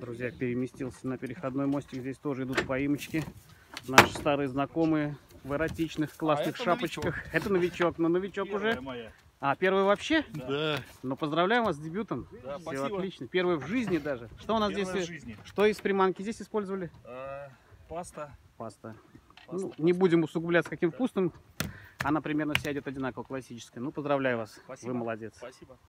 Друзья, переместился на переходной мостик. Здесь тоже идут поимочки. Наши старые знакомые в эротичных классных шапочках. Новичок. Это новичок, но новичок первая уже. Моя. А, первый вообще? Да. Ну, поздравляем вас с дебютом. Да, все спасибо. Отлично. Первый в жизни даже. Что у нас первый здесь? Что из приманки здесь использовали? Паста. Паста. Ну, не будем усугубляться каким вкусным. Она примерно вся идет одинаково, классическая. Ну, поздравляю вас. Спасибо. Вы молодец. Спасибо.